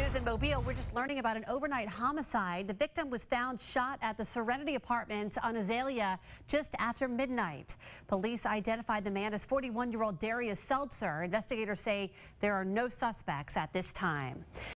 news in Mobile, we're just learning about an overnight homicide. The victim was found shot at the Serenity Apartment on Azalea just after midnight. Police identified the man as 41-year-old Darius Seltzer. Investigators say there are no suspects at this time.